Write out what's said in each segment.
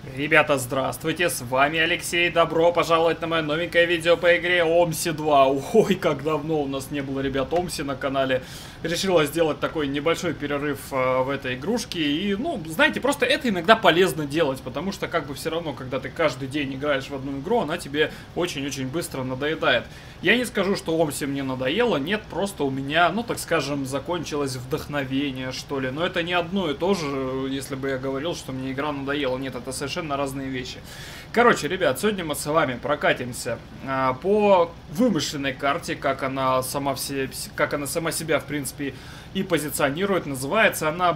Ребята, здравствуйте, с вами Алексей, добро пожаловать на мое новенькое видео по игре Омси 2. Ой, как давно у нас не было, ребят, Омси на канале. Решила сделать такой небольшой перерыв в этой игрушке. И, ну, знаете, просто это иногда полезно делать, потому что, как бы, все равно, когда ты каждый день играешь в одну игру, она тебе очень-очень быстро надоедает. Я не скажу, что Омси мне надоело, нет, просто у меня, ну, так скажем, закончилось вдохновение, что ли. Но это не одно и то же, если бы я говорил, что мне игра надоела. Нет, это совершенно разные вещи. Короче, ребят, сегодня мы с вами прокатимся по вымышленной карте, как она сама себя, в принципе, и позиционирует. Называется она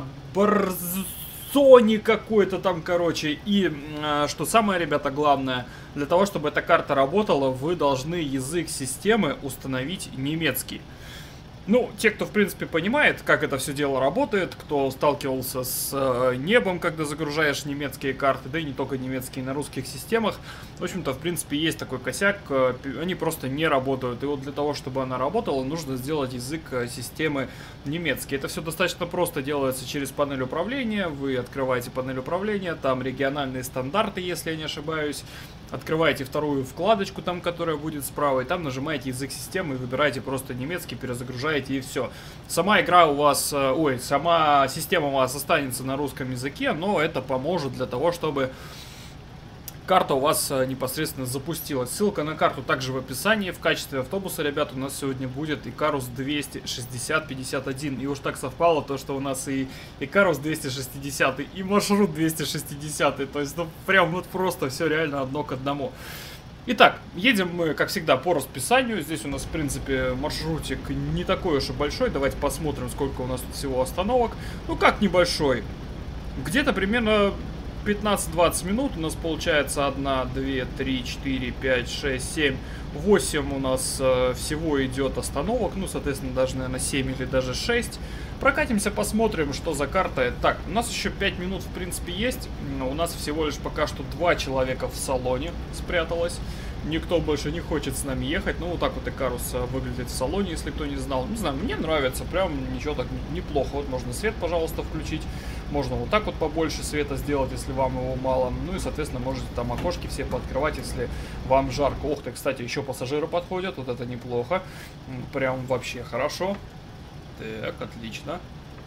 Барзони какой-то там, короче. И что самое, ребята, главное, для того, чтобы эта карта работала, вы должны язык системы установить немецкий. Ну, те, кто, в принципе, понимает, как это все дело работает, кто сталкивался с небом, когда загружаешь немецкие карты, да и не только немецкие, на русских системах, в общем-то, в принципе, есть такой косяк, они просто не работают. И вот для того, чтобы она работала, нужно сделать язык системы немецкий. Это все достаточно просто делается через панель управления. Вы открываете панель управления, там региональные стандарты, если я не ошибаюсь. Открываете вторую вкладочку, там, которая будет справа, и там нажимаете язык системы и выбираете просто немецкий, перезагружаете, и все. Сама игра у вас, сама система у вас останется на русском языке, но это поможет для того, чтобы карта у вас непосредственно запустилась. Ссылка на карту также в описании. В качестве автобуса, ребят, у нас сегодня будет Икарус 260-51. И уж так совпало то, что у нас и Икарус 260, и маршрут 260. То есть, ну, прям вот просто все реально одно к одному. Итак, едем мы, как всегда, по расписанию. Здесь у нас, в принципе, маршрутик не такой уж и большой. Давайте посмотрим, сколько у нас тут всего остановок. Ну, как небольшой? Где-то примерно 15-20 минут у нас получается 1, 2, 3, 4, 5, 6, 7, 8 у нас всего идет остановок. Ну, соответственно, даже, наверное, 7 или даже 6. Прокатимся, посмотрим, что за карта. Так, у нас еще 5 минут, в принципе, есть. У нас всего лишь пока что 2 человека в салоне спряталось. Никто больше не хочет с нами ехать. Ну, вот так вот Икарус выглядит в салоне, если кто не знал. Не знаю, мне нравится, прям ничего так неплохо. Вот можно свет, пожалуйста, включить. Можно вот так вот побольше света сделать, если вам его мало. Ну и, соответственно, можете там окошки все пооткрывать, если вам жарко. Ох ты, кстати, еще пассажиры подходят. Вот это неплохо. Прям вообще хорошо. Так, отлично.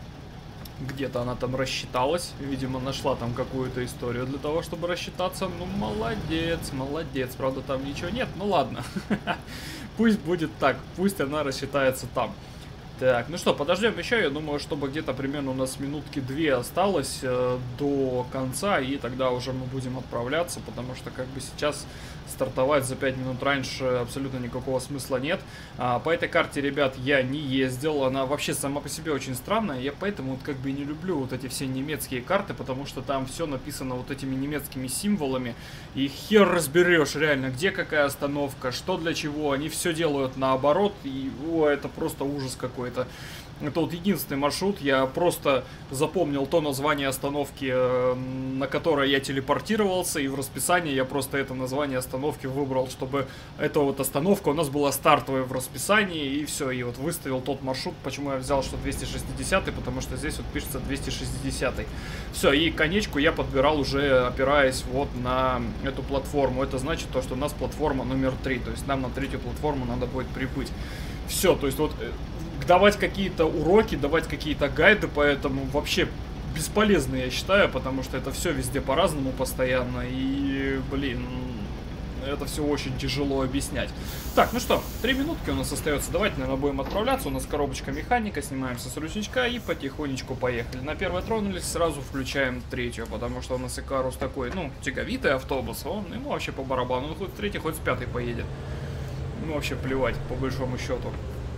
Где-то она там рассчиталась. Видимо, нашла там какую-то историю для того, чтобы рассчитаться. Ну, молодец, молодец. Правда, там ничего нет. Ну, ладно. Пусть будет так. Пусть она рассчитается там. Так, ну что, подождем еще. Я думаю, чтобы где-то примерно у нас минутки 2 осталось до конца. И тогда уже мы будем отправляться. Потому что, как бы, сейчас стартовать за 5 минут раньше абсолютно никакого смысла нет. По этой карте, ребят, я не ездил. Она вообще сама по себе очень странная. Я поэтому вот как бы не люблю вот эти все немецкие карты, потому что там все написано вот этими немецкими символами. И хер разберешь реально, где какая остановка, что для чего. Они все делают наоборот. И это просто ужас какой-то. Это вот единственный маршрут, я просто запомнил то название остановки, на которое я телепортировался, и в расписании я просто это название остановки выбрал, чтобы эта вот остановка у нас была стартовой в расписании, и все, и вот выставил тот маршрут. Почему я взял, что 260, потому что здесь вот пишется 260. Все, и конечку я подбирал уже, опираясь вот на эту платформу. Это значит то, что у нас платформа номер 3, то есть нам на третью платформу надо будет прибыть. Все, то есть вот давать какие-то уроки, давать какие-то гайды, поэтому вообще бесполезно, я считаю, потому что это все везде по-разному постоянно, и, блин, это все очень тяжело объяснять. Так, ну что, 3 минутки у нас остается, давайте, наверное, будем отправляться, у нас коробочка механика, снимаемся с ручничка и потихонечку поехали. На первой тронулись, сразу включаем третью, потому что у нас Икарус такой, ну, тяговитый автобус, он ему вообще по барабану, он хоть в третий, хоть с пятой поедет. Ну, вообще плевать, по большому счету.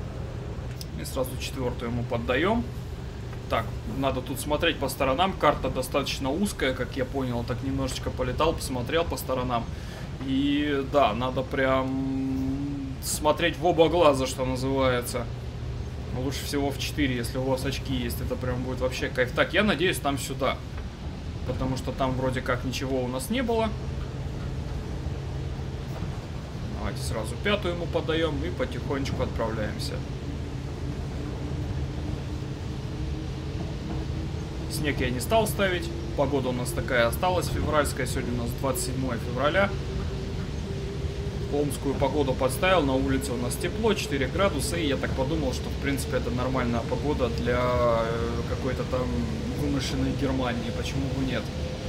И сразу четвертую ему поддаем. Так, надо тут смотреть по сторонам. Карта достаточно узкая, как я понял. Так немножечко полетал, посмотрел по сторонам. И да, надо прям смотреть в оба глаза, что называется. Лучше всего в 4, если у вас очки есть. Это прям будет вообще кайф. Так, я надеюсь, там сюда. Потому что там вроде как ничего у нас не было. Давайте сразу пятую ему подаем и потихонечку отправляемся. Снег я не стал ставить. Погода у нас такая осталась февральская. Сегодня у нас 27 февраля. Омскую погоду подставил. На улице у нас тепло, 4 градуса. И я так подумал, что в принципе это нормальная погода для какой-то там вымышленной Германии. Почему бы нет?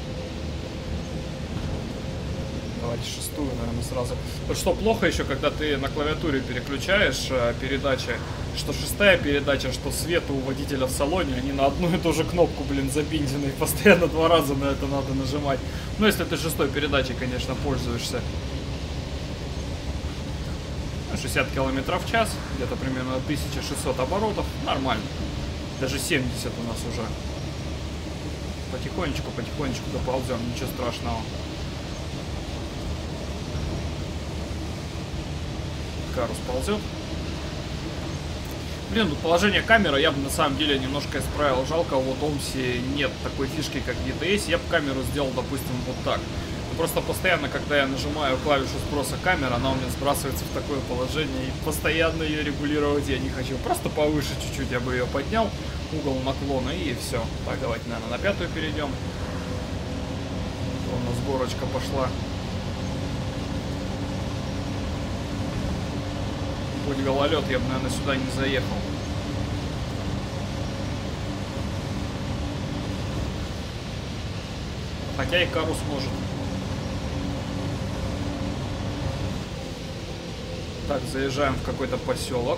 Давайте шестую, наверное, сразу. Вот что плохо еще, когда ты на клавиатуре переключаешь передачи, что шестая передача, что свет у водителя в салоне, они на одну и ту же кнопку, блин, забинтены. И постоянно 2 раза на это надо нажимать. Ну, если ты шестой передачей, конечно, пользуешься. 60 км в час, где-то примерно 1600 оборотов. Нормально. Даже 70 у нас уже. Потихонечку доползем, ничего страшного. Карус ползет. Блин, тут положение камеры я бы на самом деле немножко исправил. Жалко, вот в Омсе нет такой фишки, как в GTS. Я бы камеру сделал, допустим, вот так. Но просто постоянно, когда я нажимаю клавишу сброса камеры, она у меня сбрасывается в такое положение. И постоянно ее регулировать я не хочу. Просто повыше чуть-чуть я бы ее поднял. Угол наклона и все. Так, давайте, наверное, на пятую перейдем. У нас горочка пошла. Будь гололед, я бы, наверное, сюда не заехал. Хотя и Карус может. Так, заезжаем в какой-то поселок.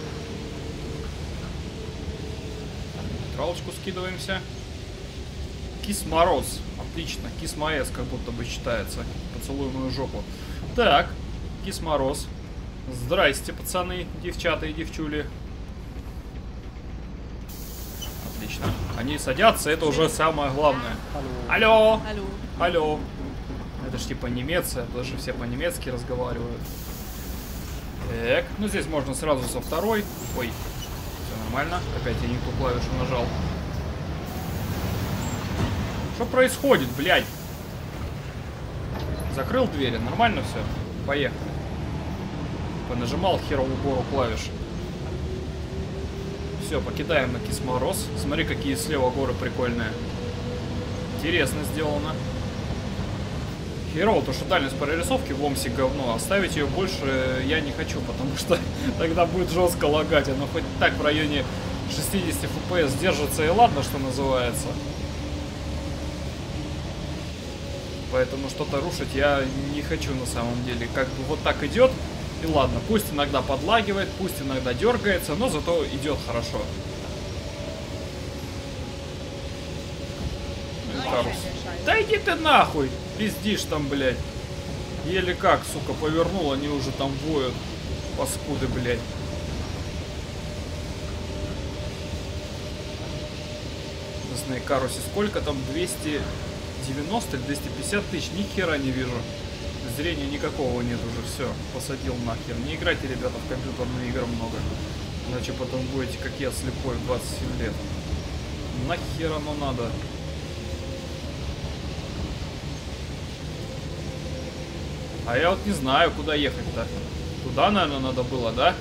Нейтралочку скидываемся. Кис-мороз. Отлично. Кис-маэс как будто бы считается. Поцелуй мою жопу. Так, Кис-мороз. Здрасте, пацаны, девчата и девчули. Отлично. Они садятся, это уже самое главное. Алло! Алло! Алло! Это ж типа немец, потому что все по-немецки разговаривают. Так, ну здесь можно сразу со второй. Ой, все нормально. Опять я не ту клавишу нажал. Что происходит, блядь? Закрыл двери, нормально все? Поехали. Понажимал херовую гору клавиш. Все, покидаем на Кис-мороз. Смотри, какие слева горы прикольные. Интересно сделано. Херово, то что дальность прорисовки в Омсе говно. Оставить ее больше я не хочу, потому что тогда будет жестко лагать. Оно хоть так в районе 60 FPS держится и ладно, что называется. Поэтому что-то рушить я не хочу на самом деле. Как бы вот так идет. И ладно, пусть иногда подлагивает, пусть иногда дергается, но зато идет хорошо. Карус. Да иди ты нахуй! Пиздишь там, блядь. Еле как, сука, повернул, они уже там воют. Паскуды, блядь. На Карусе сколько там? 290 или 250 тысяч? Ни хера не вижу. Зрения никакого нет уже, все, посадил нахер. Не играйте, ребята, в компьютерные игры много. Иначе потом будете, как я, слепой в 27 лет. Нахер оно надо? А я вот не знаю, куда ехать-то. Туда, наверное, надо было, да?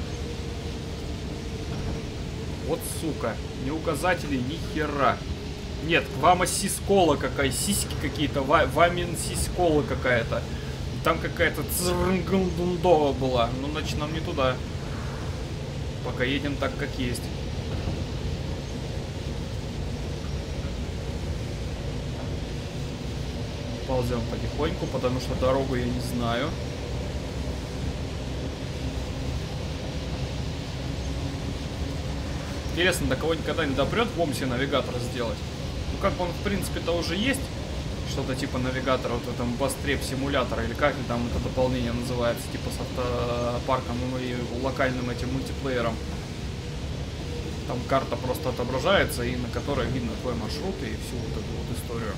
Вот сука, ни указателей, ни хера. Нет, вама сискола какая, сиськи какие-то, вамин сискола какая-то. Там какая-то црнгундова была. Ну, значит, нам не туда. Пока едем так, как есть. Ползем потихоньку, потому что дорогу я не знаю. Интересно, до кого никогда не допрет в Омсе навигатор сделать? Ну, как бы он, в принципе-то, уже есть. Что-то типа навигатора, вот в этом Бастреп симулятора, или как там это дополнение называется, типа с автопарком и локальным этим мультиплеером. Там карта просто отображается, и на которой видно твой маршрут и всю вот эту вот историю.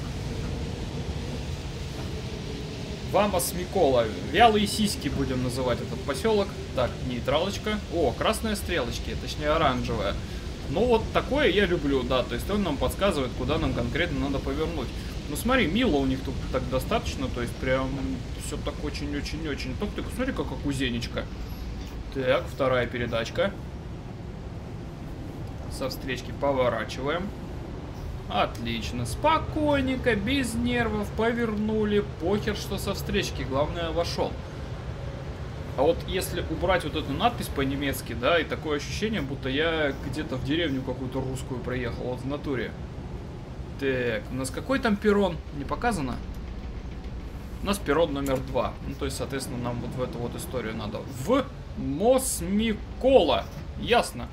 Вамас Микола. Вялые сиськи будем называть этот поселок. Так, нейтралочка. О, красные стрелочки, точнее оранжевая. Ну вот такое я люблю, да, то есть он нам подсказывает, куда нам конкретно надо повернуть. Ну смотри, мило у них тут так достаточно, то есть прям все так очень-очень-очень. Только ты посмотри, как акузенечка. Так, вторая передачка. Со встречки поворачиваем. Отлично. Спокойненько, без нервов, повернули. Похер, что со встречки. Главное, вошел. А вот если убрать вот эту надпись по-немецки, да, и такое ощущение, будто я где-то в деревню какую-то русскую проехал, вот в натуре. Так, у нас какой там перрон? Не показано? У нас перрон номер 2. Ну, то есть, соответственно, нам вот в эту вот историю надо. В Мосмикола. Ясно.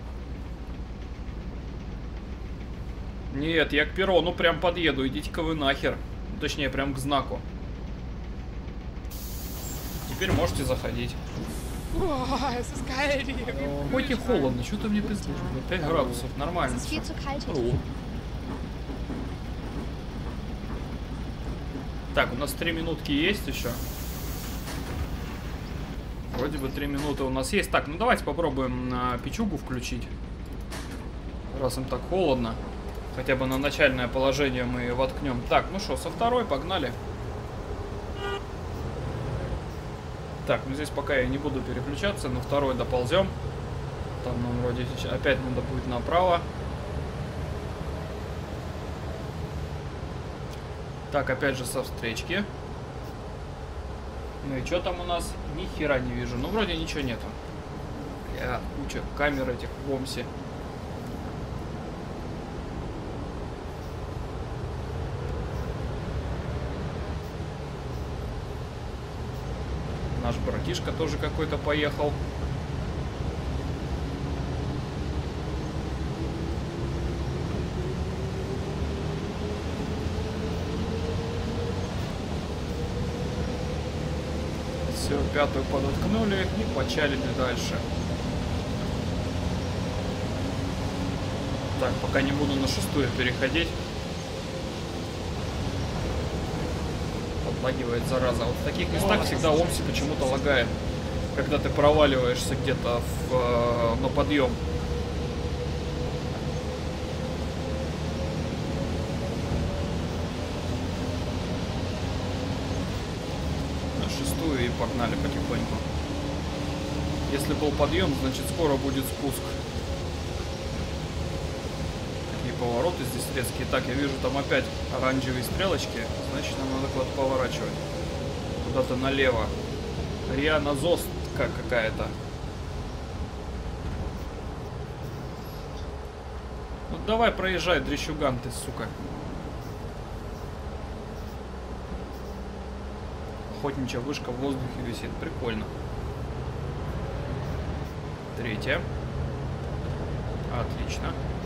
Нет, я к перрону прям подъеду. Идите-ка вы нахер. Точнее, прям к знаку. Теперь можете заходить. Хоть и холодно, что-то мне пиздишь. 5 градусов, нормально. Так, у нас 3 минутки есть еще. Вроде бы 3 минуты у нас есть. Так, ну давайте попробуем печугу включить. Раз им так холодно. Хотя бы на начальное положение мы воткнем. Так, ну что, со второй погнали. Так, ну здесь пока я не буду переключаться. На второй доползем. Там нам вроде сейчас опять надо будет направо. Так, опять же со встречки. Ну и что там у нас? Ни хера не вижу. Ну, вроде ничего нету. Куча камер этих в Омсе. Наш братишка тоже какой-то поехал. Все, пятую подоткнули и почалили дальше. Так, пока не буду на шестую переходить. Подлагивает, зараза. Вот в таких местах всегда Омси почему-то лагает. Когда ты проваливаешься где-то на подъем. И погнали потихоньку. Если был подъем, значит скоро будет спуск. Такие повороты здесь резкие. Так, я вижу там опять оранжевые стрелочки. Значит, нам надо куда-то поворачивать. Куда-то налево. Риана Зостка какая-то. Ну давай проезжай, дрещуган ты, сука. Охотничья вышка в воздухе висит. Прикольно. Третья. Отлично.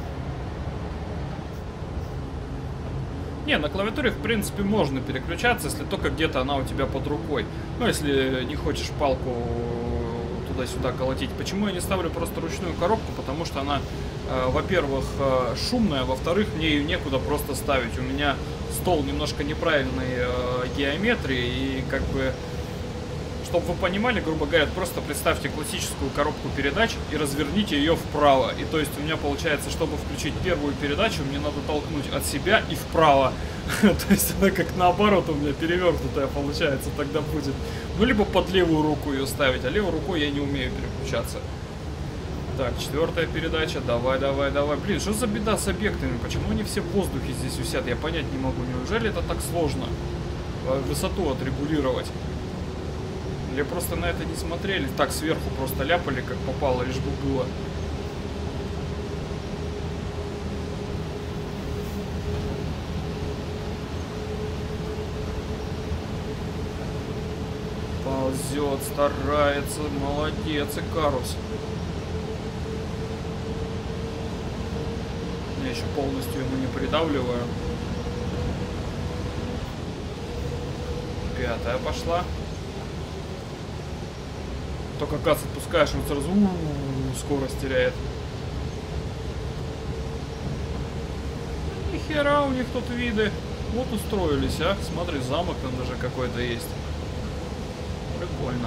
Не, на клавиатуре, в принципе, можно переключаться, если только где-то она у тебя под рукой. Ну, если не хочешь палку туда-сюда колотить. Почему я не ставлю просто ручную коробку? Потому что она, во-первых, шумная, во-вторых, мне ее некуда просто ставить. У меня стол немножко неправильной геометрии, и как бы, чтобы вы понимали, грубо говоря, просто представьте классическую коробку передач и разверните ее вправо. И то есть у меня получается, чтобы включить первую передачу, мне надо толкнуть от себя и вправо. То есть она как наоборот у меня перевернутая получается тогда будет. Ну, либо под левую руку ее ставить, а левой рукой я не умею переключаться. Так, четвертая передача. Давай, давай, давай. Блин, что за беда с объектами? Почему они все в воздухе здесь висят? Я понять не могу. Неужели это так сложно? Высоту отрегулировать. Или просто на это не смотрели? Так, сверху просто ляпали, как попало, лишь бы было. Ползет, старается. Молодец, Икарус. Я еще полностью ему не придавливаю. Пятая пошла. Только газ отпускаешь, он сразу скорость теряет. Нихера у них тут виды. Вот устроились, а. Смотри, замок там даже какой-то есть. Прикольно.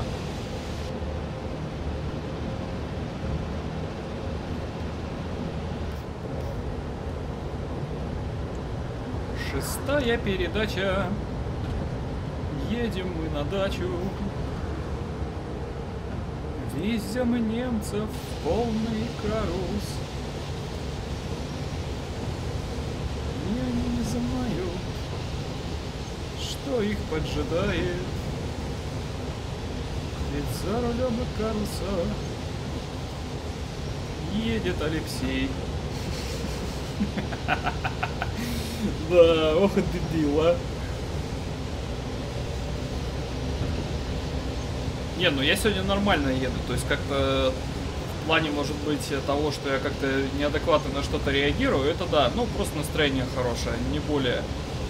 Шестая передача. Едем мы на дачу. Везем немцев в полный карус. знаю, что их поджидает. Ведь за рулем Икаруса едет Алексей. Да, ох, дебила. Не, ну я сегодня нормально еду, то есть как-то в плане, может быть, того, что я как-то неадекватно на что-то реагирую, это да, ну просто настроение хорошее, не более.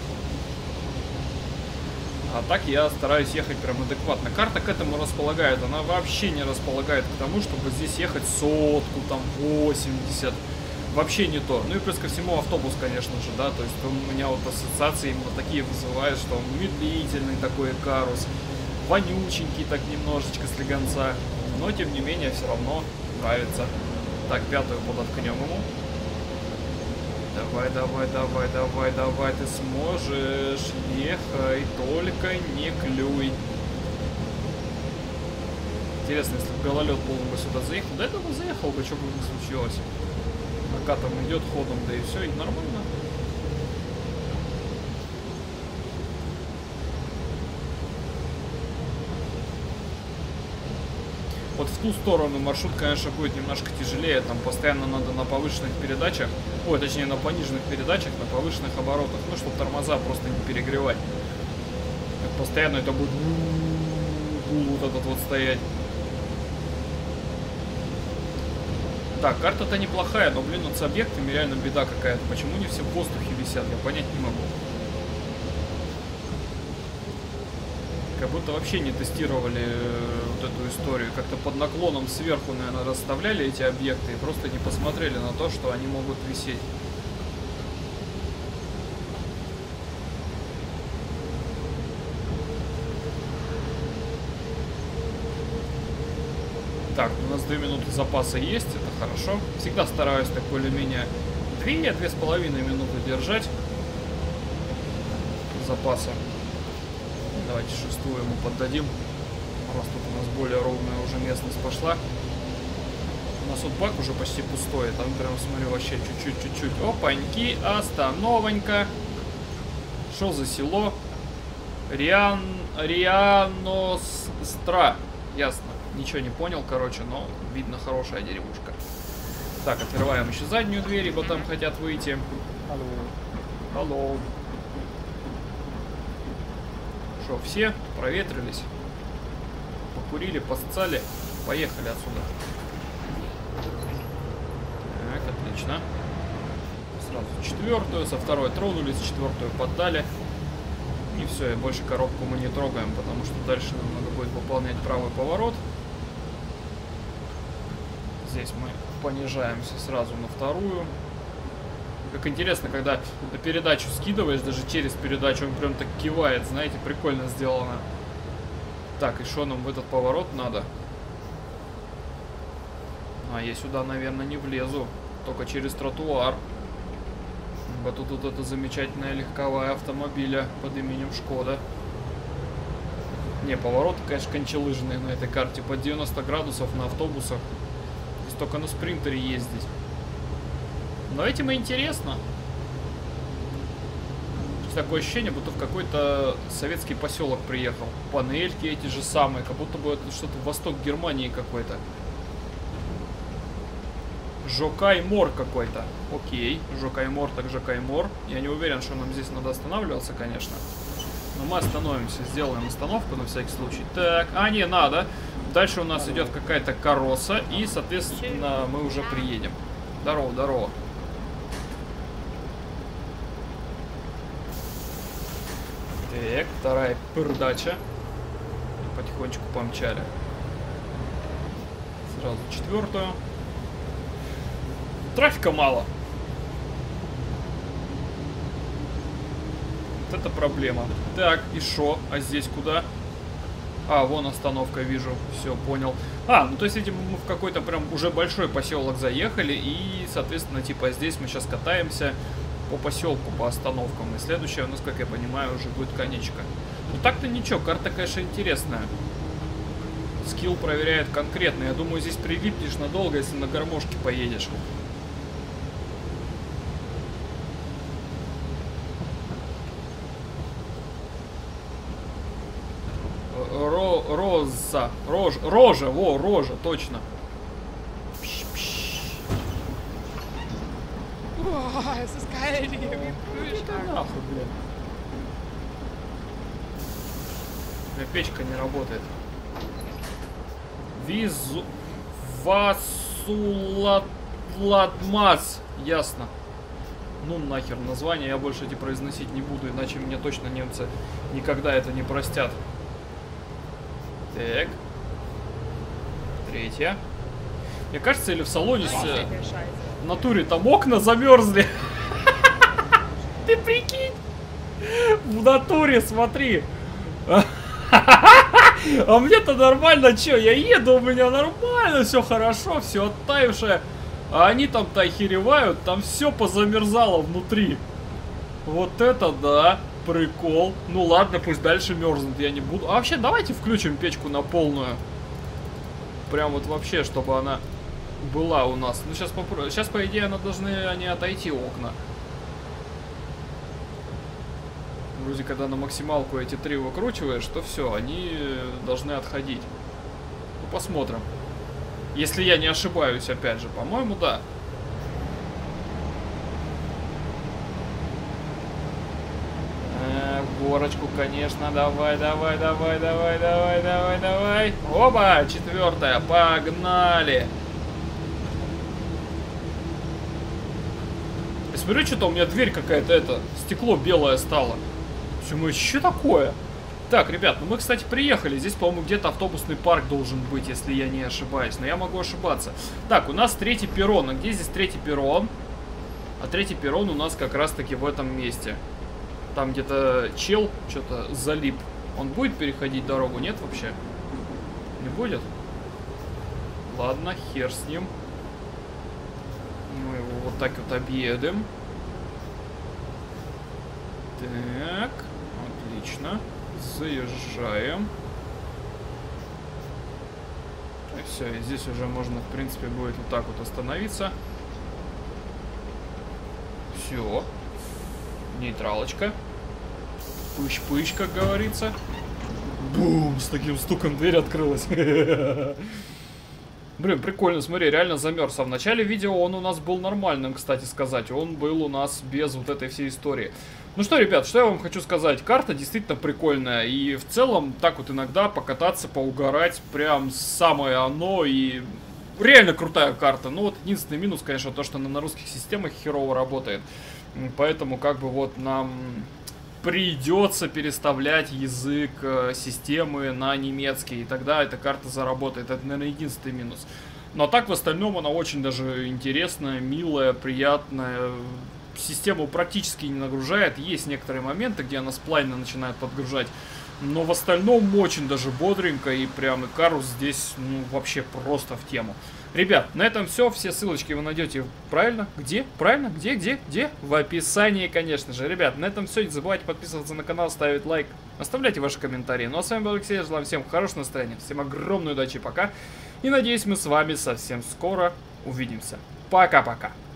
А так я стараюсь ехать прям адекватно. Карта к этому располагает, она вообще не располагает к тому, чтобы здесь ехать сотку, там 80. Вообще не то. Ну и плюс ко всему автобус, конечно же, да, то есть у меня вот ассоциации именно такие вызывают, что он медлительный такой Икарус, вонюченький так немножечко слегонца, но тем не менее все равно нравится. Так, пятую подоткнем ему. Давай, давай, давай, давай, давай, ты сможешь, ехай, только не клюй. Интересно, если бы гололед полный бы сюда заехал, да это бы заехал бы, что бы не случилось. Накатом идет ходом, да и все, и нормально. Вот в ту сторону маршрут, конечно, будет немножко тяжелее, там постоянно надо на повышенных передачах, ой, точнее на пониженных передачах, на повышенных оборотах, ну, чтобы тормоза просто не перегревать. Постоянно это будет вот этот вот стоять. Так, карта-то неплохая, но, блин, вот с объектами реально беда какая-то. Почему не все в воздухе висят, я понять не могу. Как будто вообще не тестировали вот эту историю. Как-то под наклоном сверху, наверное, расставляли эти объекты и просто не посмотрели на то, что они могут висеть. Так, у нас 2 минуты запаса есть, это хорошо. Всегда стараюсь так более-менее 2-2,5 минуты держать запаса. Давайте шестую ему поддадим. Раз тут у нас более ровная уже местность пошла. У нас вот бак уже почти пустой. Там прям, смотрю, вообще чуть-чуть. Опаньки, остановонька. Что за село? Рианостра. Ясно. Ничего не понял, короче, но видно хорошая деревушка. Так, открываем еще заднюю дверь, ибо там хотят выйти. Алло. Алло. Что, все проветрились? Покурили, поссали. Поехали отсюда. Так, отлично. Сразу четвертую, со второй тронулись, четвертую поддали. И все, и больше коробку мы не трогаем, потому что дальше нам надо будет выполнять правый поворот. Здесь мы понижаемся сразу на вторую. Как интересно, когда на передачу скидываешь, даже через передачу он прям так кивает, знаете, прикольно сделано. Так, и что нам в этот поворот надо? А, я сюда, наверное, не влезу, только через тротуар. Вот тут вот это замечательная легковая автомобиля под именем Шкода. Не, повороты, конечно, кончелыжные на этой карте. Под 90 градусов на автобусах. Здесь только на спринтере ездить. Но этим и интересно. Такое ощущение, будто в какой-то советский поселок приехал. Панельки эти же самые, как будто бы это что-то восток Германии какой-то. Жокаймор какой-то. Окей, Жокаймор так Жокаймор. Я не уверен, что нам здесь надо останавливаться, конечно. Но мы остановимся, сделаем остановку на всякий случай. Так, а не надо. Дальше у нас идет какая-то кароса, и, соответственно, мы уже приедем. Здорово, здорово. Так, вторая передача. Потихонечку помчали. Сразу четвертую. Трафика мало. Вот это проблема. Так, и шо? А здесь куда? А, вон остановка, вижу. Все, понял. А, ну то есть, видимо, мы в какой-то прям уже большой поселок заехали. И, соответственно, типа здесь мы сейчас катаемся по поселку, по остановкам. И следующая у нас, как я понимаю, уже будет конечка. Ну так-то ничего, карта, конечно, интересная. Скилл проверяет конкретно. Я думаю, здесь прилипнешь надолго, если на гармошке поедешь. Рожа, во, рожа, точно. Boah, es ist kalt hier, wie Kühlschrank. Нахуй, блядь. У меня печка не работает. Васулатмас. Ясно. Ну нахер название, я больше эти произносить не буду, иначе мне точно немцы никогда это не простят. Так. Третья. Мне кажется, или в салоне в натуре там окна замерзли. Ты прикинь. В натуре, смотри. А мне-то нормально, чё, я еду, у меня нормально, все хорошо, все оттаившее. А они там-то охеревают, там все позамерзало внутри. Вот это да, прикол. Ну ладно, пусть дальше мерзнут, я не буду. А вообще, давайте включим печку на полную. Прям вот вообще, чтобы она была у нас. Ну сейчас попробуем. Сейчас, по идее, должны они отойти, окна. Вроде, когда на максималку эти 3 выкручиваешь, то все, они должны отходить. Ну, посмотрим. Если я не ошибаюсь, опять же, по-моему, да. Горочку, конечно, давай. Оба, 4-я, погнали. Я смотрю, что-то у меня дверь какая-то, стекло белое стало. Почему еще такое? Так, ребят, ну мы, кстати, приехали. Здесь, по-моему, где-то автобусный парк должен быть, если я не ошибаюсь. Но я могу ошибаться. Так, у нас 3-й перрон. А где здесь 3-й перрон? А 3-й перрон у нас как раз-таки в этом месте. Там где-то чел что-то залип. Он будет переходить дорогу? Нет вообще? Не будет? Ладно, хер с ним. Мы его вот так вот объедем. Так, отлично. Заезжаем. И все, и здесь уже можно, в принципе, будет вот так вот остановиться. Все. Нейтралочка. Пыщ-пыщ, как говорится. Бум! С таким стуком дверь открылась. Блин, прикольно, смотри, реально замерз. А в начале видео он у нас был нормальным, кстати сказать. Он был у нас без вот этой всей истории. Ну что, ребят, что я вам хочу сказать. Карта действительно прикольная. И в целом, так вот иногда покататься, поугарать, прям самое оно. И реально крутая карта. Ну вот единственный минус, конечно, то, что она на русских системах херово работает. Поэтому как бы вот нам придется переставлять язык системы на немецкий. И тогда эта карта заработает. Это, наверное, единственный минус. Но так в остальном она очень даже интересная, милая, приятная. Систему практически не нагружает. Есть некоторые моменты, где она сплайно начинает подгружать. Но в остальном очень даже бодренько. И прям и Карус здесь, ну, вообще просто в тему. Ребят, на этом все. Все ссылочки вы найдете правильно? Где? Правильно? Где? В описании, конечно же. Ребят, на этом все. Не забывайте подписываться на канал, ставить лайк. Оставляйте ваши комментарии. Ну а с вами был Алексей. Я желаю всем хорошего настроения. Всем огромной удачи. Пока. И надеюсь, мы с вами совсем скоро увидимся. Пока-пока.